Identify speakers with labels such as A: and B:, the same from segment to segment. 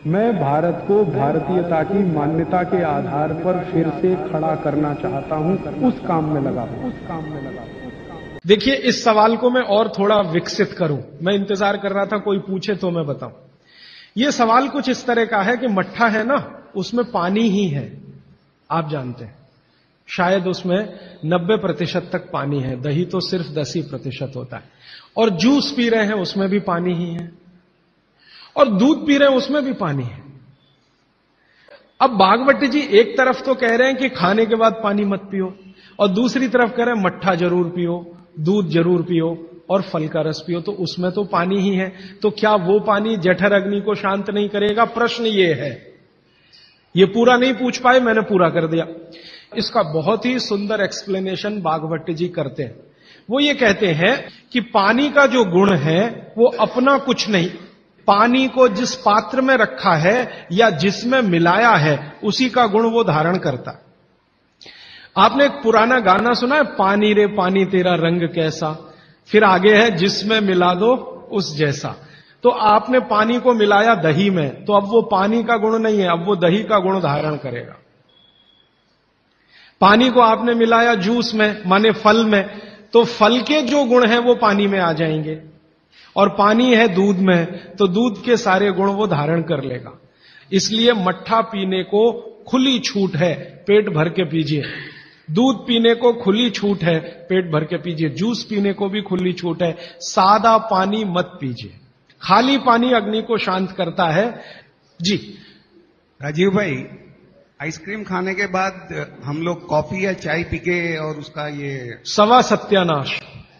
A: मैं भारत को भारतीयता की मान्यता के आधार पर फिर से खड़ा करना चाहता हूं, उस काम में लगा हूं।
B: देखिए, इस सवाल को मैं और थोड़ा विकसित करूं। मैं इंतजार कर रहा था कोई पूछे तो मैं बताऊं। यह सवाल कुछ इस तरह का है कि मट्ठा है ना, उसमें पानी ही है, आप जानते हैं। शायद उसमें 90% तक पानी है, दही तो सिर्फ 10% होता है। और जूस पी रहे हैं उसमें भी पानी ही है, और दूध पी रहे हैं उसमें भी पानी है। अब भागवत जी एक तरफ तो कह रहे हैं कि खाने के बाद पानी मत पियो, और दूसरी तरफ कह रहे हैं मट्ठा जरूर पियो, दूध जरूर पियो और फल का रस पियो, तो उसमें तो पानी ही है। तो क्या वो पानी जठर अग्नि को शांत नहीं करेगा? प्रश्न ये है। ये पूरा नहीं पूछ पाए, मैंने पूरा कर दिया। इसका बहुत ही सुंदर एक्सप्लेनेशन भागवत जी करते हैं। वो ये कहते हैं कि पानी का जो गुण है वो अपना कुछ नहीं, पानी को जिस पात्र में रखा है या जिसमें मिलाया है उसी का गुण वो धारण करता है। आपने एक पुराना गाना सुना है, पानी रे पानी तेरा रंग कैसा, फिर आगे है जिसमें मिला दो उस जैसा। तो आपने पानी को मिलाया दही में, तो अब वो पानी का गुण नहीं है, अब वो दही का गुण धारण करेगा। पानी को आपने मिलाया जूस में, माने फल में, तो फल के जो गुण हैं वो पानी में आ जाएंगे। और पानी है दूध में, तो दूध के सारे गुण वो धारण कर लेगा। इसलिए मट्ठा पीने को खुली छूट है, पेट भर के पीजिए। दूध पीने को खुली छूट है, पेट भर के पीजिए। जूस पीने को भी खुली छूट है, सादा पानी मत पीजिए। खाली पानी अग्नि को शांत करता है। जी
C: राजीव भाई, आइसक्रीम खाने के बाद हम लोग कॉफी या चाय पी के और उसका ये
B: सवा सत्यानाश।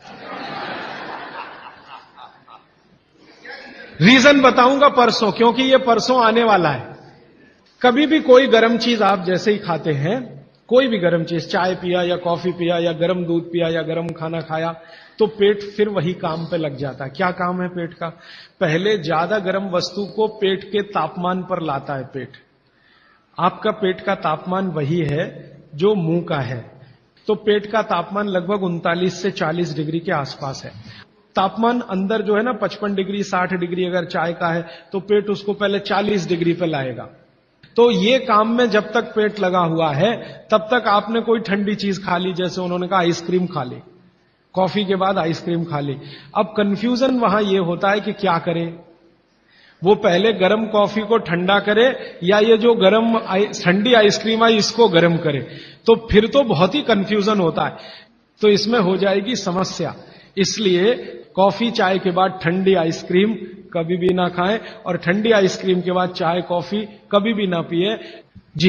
B: रीजन बताऊंगा परसों, क्योंकि ये परसों आने वाला है। कभी भी कोई गर्म चीज आप जैसे ही खाते हैं, कोई भी गर्म चीज, चाय पिया या कॉफी पिया या गर्म दूध पिया या गर्म खाना खाया, तो पेट फिर वही काम पे लग जाता है। क्या काम है पेट का? पहले ज्यादा गर्म वस्तु को पेट के तापमान पर लाता है पेट। आपका पेट का तापमान वही है जो मुंह का है, तो पेट का तापमान लगभग 39 से 40 डिग्री के आसपास है। तापमान अंदर जो है ना 55 डिग्री 60 डिग्री अगर चाय का है, तो पेट उसको पहले 40 डिग्री पे लाएगा। तो ये काम में जब तक पेट लगा हुआ है तब तक आपने कोई ठंडी चीज खा ली, जैसे उन्होंने कहा आइसक्रीम खा ली, कॉफी के बाद आइसक्रीम खा ली। अब कंफ्यूजन वहां यह होता है कि क्या करें, वो पहले गर्म कॉफी को ठंडा करे या ये जो गर्म ठंडी आइसक्रीम आई इसको गर्म करे, तो फिर तो बहुत ही कंफ्यूजन होता है। तो इसमें हो जाएगी समस्या। इसलिए कॉफी चाय के बाद ठंडी आइसक्रीम कभी भी ना खाएं, और ठंडी आइसक्रीम के बाद चाय कॉफी कभी भी ना पिए। जी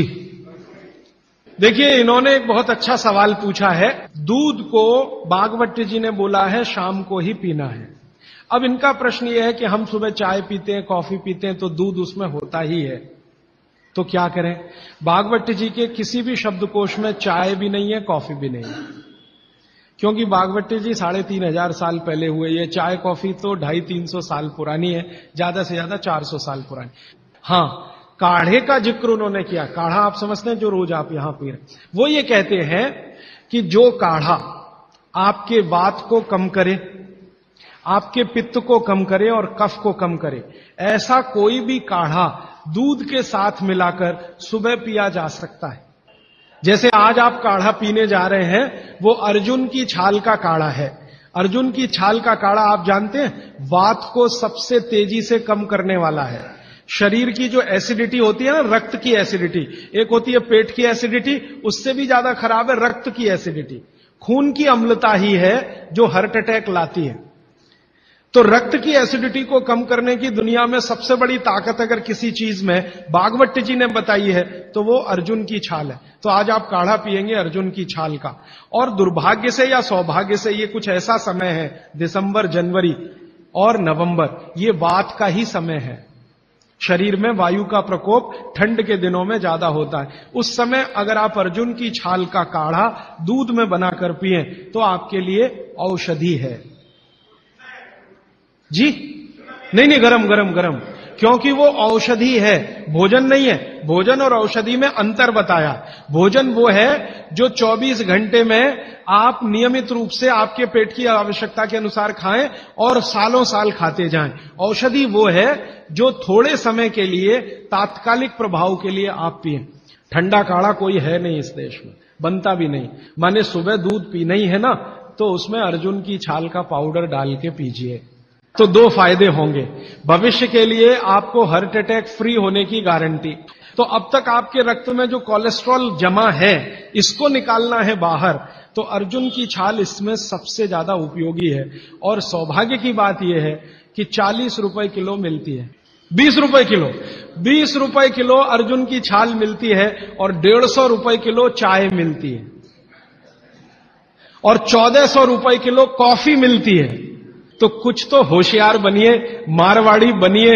B: देखिए, इन्होंने एक बहुत अच्छा सवाल पूछा है। दूध को भागवत जी ने बोला है शाम को ही पीना है। अब इनका प्रश्न यह है कि हम सुबह चाय पीते हैं, कॉफी पीते हैं, तो दूध उसमें होता ही है, तो क्या करें? भागवत जी के किसी भी शब्दकोश में चाय भी नहीं है, कॉफी भी नहीं है, क्योंकि भागवत जी 3500 साल पहले हुए। ये चाय कॉफी तो 250-300 साल पुरानी है, ज्यादा से ज्यादा 400 साल पुरानी। हां, काढ़े का जिक्र उन्होंने किया। काढ़ा आप समझते हैं जो रोज आप यहां पी रहे, वो ये कहते हैं कि जो काढ़ा आपके वात को कम करे, आपके पित्त को कम करे और कफ को कम करे, ऐसा कोई भी काढ़ा दूध के साथ मिलाकर सुबह पिया जा सकता है। जैसे आज आप काढ़ा पीने जा रहे हैं, वो अर्जुन की छाल का काढ़ा है। अर्जुन की छाल का काढ़ा आप जानते हैं, वात को सबसे तेजी से कम करने वाला है। शरीर की जो एसिडिटी होती है ना, रक्त की एसिडिटी, एक होती है पेट की एसिडिटी, उससे भी ज्यादा खराब है रक्त की एसिडिटी। खून की अम्लता ही है जो हार्ट अटैक लाती है। तो रक्त की एसिडिटी को कम करने की दुनिया में सबसे बड़ी ताकत अगर किसी चीज में भागवत जी ने बताई है तो वो अर्जुन की छाल है। तो आज आप काढ़ा पिएंगे अर्जुन की छाल का। और दुर्भाग्य से या सौभाग्य से ये कुछ ऐसा समय है, दिसंबर, जनवरी और नवंबर, ये वात का ही समय है। शरीर में वायु का प्रकोप ठंड के दिनों में ज्यादा होता है। उस समय अगर आप अर्जुन की छाल का काढ़ा दूध में बनाकर पिए तो आपके लिए औषधि है। जी नहीं, गरम गरम गरम। क्योंकि वो औषधि है, भोजन नहीं है। भोजन और औषधि में अंतर बताया। भोजन वो है जो 24 घंटे में आप नियमित रूप से आपके पेट की आवश्यकता के अनुसार खाएं और सालों साल खाते जाएं। औषधि वो है जो थोड़े समय के लिए, तात्कालिक प्रभाव के लिए आप पिएं। ठंडा काढ़ा कोई है नहीं इस देश में, बनता भी नहीं। माने सुबह दूध पीना ही है ना, तो उसमें अर्जुन की छाल का पाउडर डाल के पीजिए, तो 2 फायदे होंगे। भविष्य के लिए आपको हार्ट अटैक फ्री होने की गारंटी। तो अब तक आपके रक्त में जो कोलेस्ट्रॉल जमा है, इसको निकालना है बाहर, तो अर्जुन की छाल इसमें सबसे ज्यादा उपयोगी है। और सौभाग्य की बात यह है कि 40 रुपए किलो मिलती है, 20 रुपए किलो, 20 रुपए किलो अर्जुन की छाल मिलती है और 150 रुपए किलो चाय मिलती है और 1400 रुपए किलो कॉफी मिलती है। तो कुछ तो होशियार बनिए, मारवाड़ी बनिए,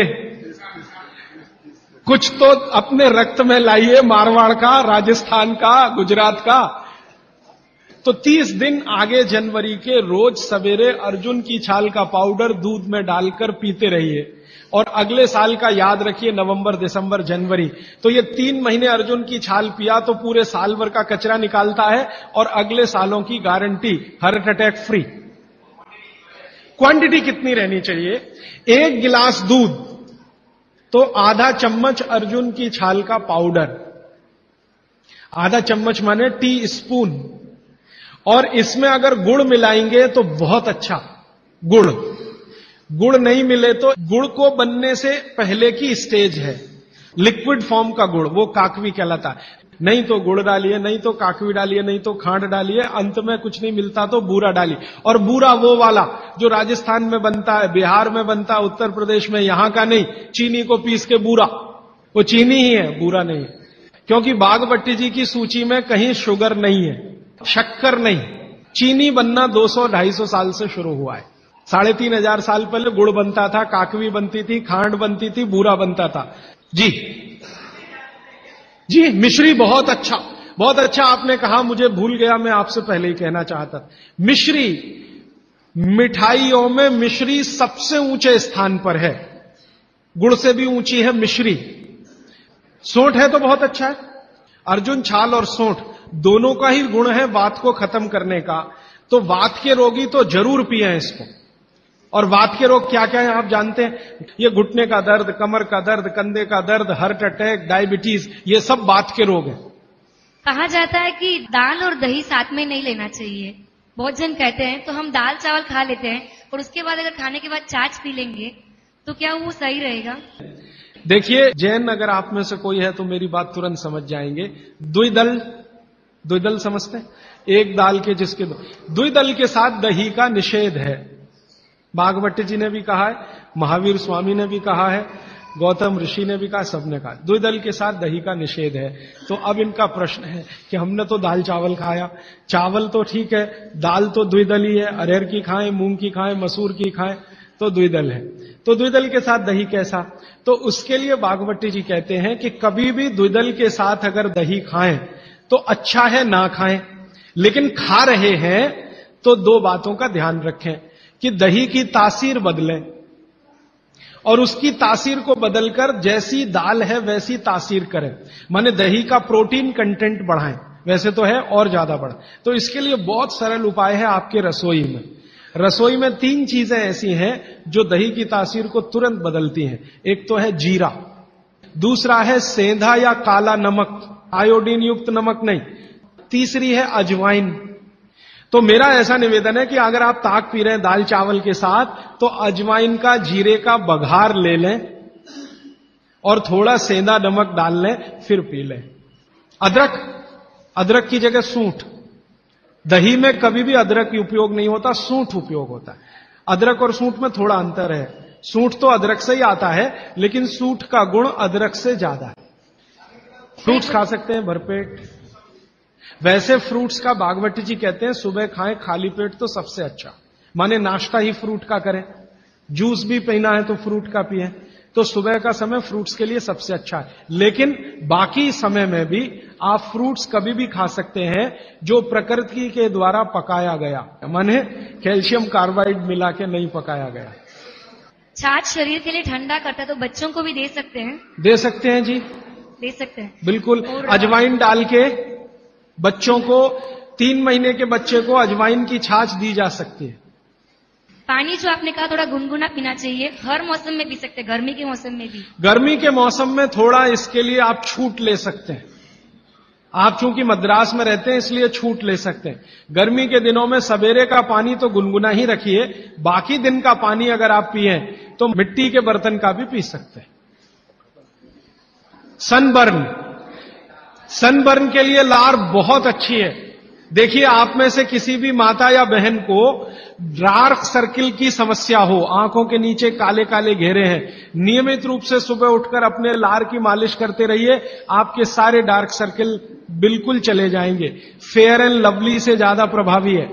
B: कुछ तो अपने रक्त में लाइए, मारवाड़ का, राजस्थान का, गुजरात का। तो 30 दिन आगे जनवरी के रोज सवेरे अर्जुन की छाल का पाउडर दूध में डालकर पीते रहिए। और अगले साल का याद रखिए, नवंबर, दिसंबर, जनवरी, तो ये 3 महीने अर्जुन की छाल पिया तो पूरे साल भर का कचरा निकालता है और अगले सालों की guarantee, heart attack free. Quantity कितनी रहनी चाहिए? 1 गिलास दूध तो आधा चम्मच अर्जुन की छाल का पाउडर, आधा चम्मच माने टी स्पून। और इसमें अगर गुड़ मिलाएंगे तो बहुत अच्छा। गुड़ नहीं मिले तो गुड़ को बनने से पहले की स्टेज है, लिक्विड फॉर्म का गुड़, वो काकवी कहलाता है। नहीं तो गुड़ डालिए, नहीं तो काकवी डालिए, नहीं तो खांड डालिए, अंत में कुछ नहीं मिलता तो बूरा डालिए। और बूरा वो वाला जो राजस्थान में बनता है, बिहार में बनता है, उत्तर प्रदेश में, यहां का नहीं। चीनी को पीस के बूरा, वो चीनी ही है, बूरा नहीं है। क्योंकि बागभट्टी जी की सूची में कहीं शुगर नहीं है, शक्कर नहीं। चीनी बनना 200-250 साल से शुरू हुआ है। 3500 साल पहले गुड़ बनता था, काकवी बनती थी, खांड बनती थी, बूरा बनता था। जी मिश्री बहुत अच्छा आपने कहा, मुझे भूल गया, मैं आपसे पहले ही कहना चाहता था। मिश्री, मिठाइयों में मिश्री सबसे ऊंचे स्थान पर है, गुड़ से भी ऊंची है मिश्री। सोंठ है तो बहुत अच्छा है। अर्जुन छाल और सोंठ दोनों का ही गुण है वात को खत्म करने का। तो वात के रोगी तो जरूर पिए इसको। और वात के रोग क्या क्या है आप जानते हैं? ये घुटने का दर्द, कमर का दर्द, कंधे का दर्द, हार्ट अटैक, डायबिटीज, ये सब वात के रोग हैं।
D: कहा जाता है कि दाल और दही साथ में नहीं लेना चाहिए। बहुत जन कहते हैं तो हम दाल चावल खा लेते हैं और उसके बाद अगर खाने के बाद छाछ पी लेंगे तो क्या वो सही रहेगा?
B: देखिए, जैन अगर आप में से कोई है तो मेरी बात तुरंत समझ जाएंगे। द्विदल समझते हैं? एक दाल के जिसके दो। द्विदल के साथ दही का निषेध है। बागभट्टी जी ने भी कहा है, महावीर स्वामी ने भी कहा है, गौतम ऋषि ने भी कहा, सबने कहा द्विदल के साथ दही का निषेध है। तो अब इनका प्रश्न है कि हमने तो दाल चावल खाया, चावल तो ठीक है, दाल तो द्विदल ही है, अरहर की खाएं, मूंग की खाएं, मसूर की खाएं, तो द्विदल है। तो द्विदल के साथ दही कैसा? तो उसके लिए बागभट्टी जी कहते हैं कि कभी भी द्विदल के साथ अगर दही खाएं तो अच्छा है ना खाएं, लेकिन खा रहे हैं तो 2 बातों का ध्यान रखें कि दही की तासीर बदलें और उसकी तासीर को बदलकर जैसी दाल है वैसी तासीर करें। माने दही का प्रोटीन कंटेंट बढ़ाएं, वैसे तो है और ज्यादा बढ़ाएं। तो इसके लिए बहुत सरल उपाय है आपके रसोई में। रसोई में 3 चीजें ऐसी हैं जो दही की तासीर को तुरंत बदलती हैं। एक तो है जीरा, दूसरा है सेंधा या काला नमक, आयोडीन युक्त नमक नहीं, तीसरी है अजवाइन। तो मेरा ऐसा निवेदन है कि अगर आप ताक पी रहे हैं दाल चावल के साथ तो अजवाइन का, जीरे का बघार ले लें और थोड़ा सेंधा नमक डाल लें, फिर पी लें। अदरक की जगह सूंठ। दही में कभी भी अदरक की उपयोग नहीं होता, सूंठ उपयोग होता है। अदरक और सूंठ में थोड़ा अंतर है। सूंठ तो अदरक से ही आता है, लेकिन सूंठ का गुण अदरक से ज्यादा है। फ्रूट्स खा सकते हैं भरपेट। वैसे फ्रूट्स का बागभट्टी जी कहते हैं सुबह खाएं खाली पेट तो सबसे अच्छा, माने नाश्ता ही फ्रूट का करें। जूस भी पीना है तो फ्रूट का पिए। तो सुबह का समय फ्रूट्स के लिए सबसे अच्छा है। लेकिन बाकी समय में भी आप फ्रूट्स कभी भी खा सकते हैं जो प्रकृति के द्वारा पकाया गया, माने कैल्शियम कार्बाइड मिला के नहीं पकाया गया।
D: छाछ शरीर के लिए ठंडा करता है, तो बच्चों को भी दे सकते हैं?
B: दे सकते हैं जी,
D: दे सकते हैं,
B: बिल्कुल।
D: और
B: अजवाइन डाल के बच्चों को, 3 महीने के बच्चे को अजवाइन की छाछ दी जा सकती है।
D: पानी जो आपने कहा थोड़ा गुनगुना पीना चाहिए, हर मौसम में पी सकते हैं, गर्मी के मौसम में भी?
B: गर्मी के मौसम में थोड़ा इसके लिए आप छूट ले सकते हैं। आप चूंकि मद्रास में रहते हैं इसलिए छूट ले सकते हैं। गर्मी के दिनों में सवेरे का पानी तो गुनगुना ही रखिए, बाकी दिन का पानी अगर आप पिए तो मिट्टी के बर्तन का भी पी सकते हैं। सनबर्न के लिए लार बहुत अच्छी है। देखिए, आप में से किसी भी माता या बहन को डार्क सर्किल की समस्या हो, आंखों के नीचे काले काले घेरे हैं, नियमित रूप से सुबह उठकर अपने लार की मालिश करते रहिए, आपके सारे डार्क सर्किल बिल्कुल चले जाएंगे। फेयर एंड लवली से ज्यादा प्रभावी है।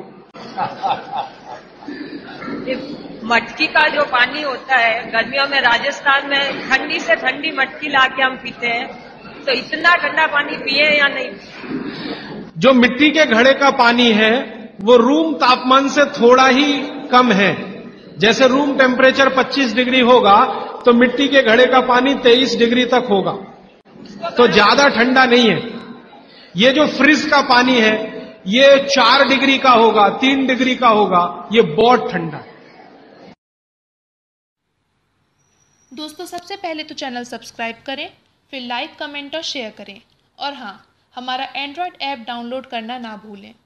E: मटकी का जो पानी होता है, गर्मियों में राजस्थान में ठंडी से ठंडी मटकी लाके हम पीते हैं, तो इतना ठंडा पानी पिए या नहीं?
B: जो मिट्टी के घड़े का पानी है वो रूम तापमान से थोड़ा ही कम है। जैसे रूम टेम्परेचर 25 डिग्री होगा तो मिट्टी के घड़े का पानी 23 डिग्री तक होगा, तो ज्यादा ठंडा नहीं है। ये जो फ्रिज का पानी है ये 4 डिग्री का होगा, 3 डिग्री का होगा, ये बहुत ठंडा है।
F: दोस्तों, सबसे पहले तो चैनल सब्सक्राइब करें, फिर लाइक, कमेंट और शेयर करें, और हाँ, हमारा एंड्रॉयड ऐप डाउनलोड करना ना भूलें।